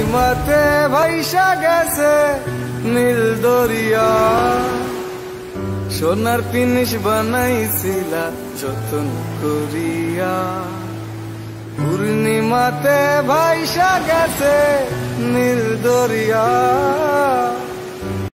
পূর্ণিমাতে ভাইসা গেছে নীল দরিয়া, সোনার পিনিস বানাইছিলা যতন করিয়া। পূর্ণিমাতে ভাইসা গেছে নীল দরিয়া,